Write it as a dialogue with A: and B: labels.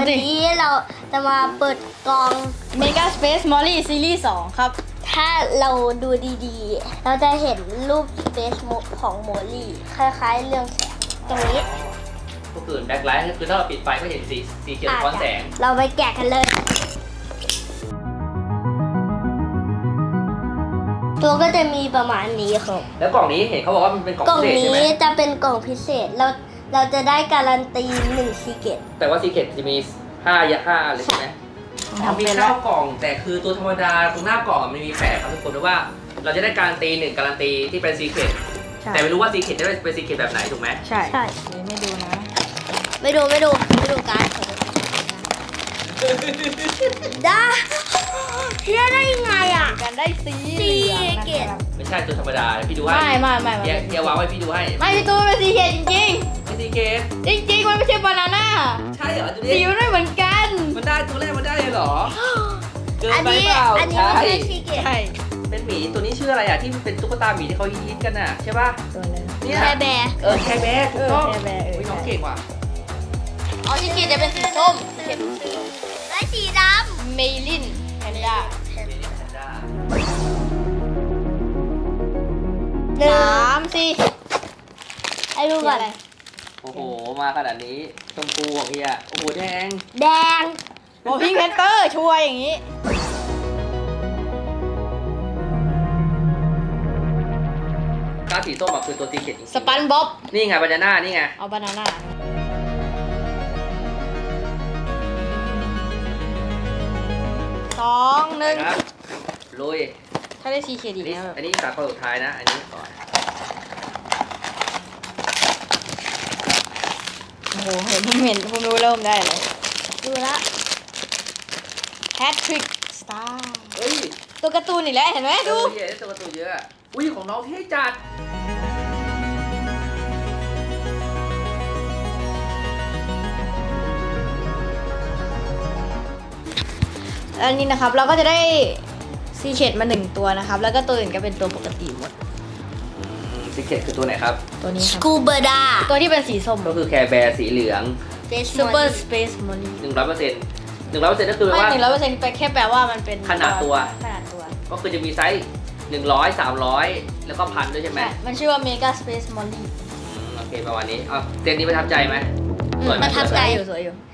A: วันนี้เราจะมาเปิดกล่อง
B: Mega Space Molly Series 2 ครับ
A: ถ้าเราดูดีๆ เราจะเห็นรูป Space ของโมลี่คล้ายๆเรื่องแสงตรงนี้
C: ก็คือแบ็คไลท์คือถ้าเราปิดไฟก็เห็นสีเขียวสะท้อนแสง
A: เราไปแกะกันเลย ตัวก็จะมีประมาณนี้ครับ
C: แล้วกล่องนี้เห็นเขาบอกว่ามันเป็นกล่อง
A: กล่อง
C: พิเศษใช่ไหม
A: นี้จะเป็นกล่องพิเศษเราจะได้การันตี1ซีเกต
C: แต่ว่าซีเคทจะมี5เลยใช่ไหมมีข้าวกล่องแต่คือตัวธรรมดาตรงหน้ากล่องมันมีแฝงครับทุกคนเพราะว่าเราจะได้การันตี1การันตีที่เป็นซีเคทแต่ไม่รู้ว่าซีเคทจะเป็นซีเคทแบบไหนถูกไหม
B: ใช่
A: ใช่
B: นี่ไม่ดูนะ
A: ไม่ดูการได้เฮียได้ยังไงอ่ะ
B: กันได้สี
A: สี
B: เหลือง
A: เกต
B: นะครับ
C: ไม่ใช่ตัวธรรมดาพี่ดูให้
B: ไม่
C: เฮียวางไว้พี่ดูให้
B: ไม่พี่ตูนเป็นสีเขียวจริง
C: ไม่ซีเคท
B: ๆ จริงๆ มันไม่ใช่บานาน่า
C: ใช่เหรอดูดิ
B: สีมันไม่เหมือนกัน
C: มันได้ตัวแรกมันได้เลยเหรอเกิน
A: อัน
C: ไป
A: นี้
C: เปล่า
A: ไม่
C: ใช่
A: ใช่ซีเกต
B: ใช่
C: เป็นหมีตัวนี้ชื่ออะไรอ่ะที่มันเป็นตุ๊กตาหมีที่เขาฮิตกันอ่ะใช่ป่ะ
B: ตัวนึง
C: เนี่ย
A: แคร์แบร์
C: แคร์แบร์ถูกต้อง
B: แคร์แบร์
C: น้องเก่งว่ะ
B: อ๋อสีเขียวจะเป็นสีส้ม
A: และสีด
B: เมลินแพนด้า
A: ำหนึ่ง
B: 3 4
A: ไอ้ดูก่อน
C: โอ้โหมาขนาดนี้ชมพูของเฮียโอ้โหแดง
A: แดง
B: โอ้พิงแพนเตอร์ชัวร์อย่างนี้
C: ก้าสีส้มอะคือตัวซีเกตจริงๆ
B: สปันบ๊อบ
C: นี่ไงบานาน่านี่ไง
B: เอาบานาน่า2
C: ครับ
B: 1
C: ลุย
B: ถ้าได้สีเขียวดี
C: นี่
B: นะแบบ
C: อันนี้สาขาสุดท้ายนะอันนี้ก่อน
B: โอ้โหผมรู้เริ่มได้เลย
A: ดูละ
B: แฮตทริกสตาร์
C: เฮ้ย
B: ตัวการ์ตูนอีกแล้วเห็นไหมดู
C: เฮียได้ตัวการ์ตูนเยอะอะอุ้ยของน้องเท่จัด
B: อันนี้นะครับเราก็จะได้ซีเ e ดมา1ตัวนะครับแล้วก็ตัวอื่นก็เป็นตัวปกติหมด
C: ซีเกตคือตัวไหนครับ
B: ตัวนี้
A: ส
B: ครับ
A: กูเบอร์ดา
B: ตัวที่เป็นสีส้ม
C: ก็คือแคร์แบร์สีเหลือง
B: ซูเปอร์สเปซมอลลี่
C: 100% 100%ก็คือ
B: ไม่
C: ว่า
B: 100%ไปแค่แปลว่ามันเป็น
C: ขนาดตัว
B: ขนาดตัว
C: ก็คือจะมีไซส์100 300 แล้วก็1,000ด้วยใช่ไหม
B: ใช่มันชื่อว่าเมกาสเปซมอลลี่
C: โอเคประมาณนี้เอาเซตนี้ประทับใจไหมสวยไหม
A: ประทับใจ
B: สวยอยู่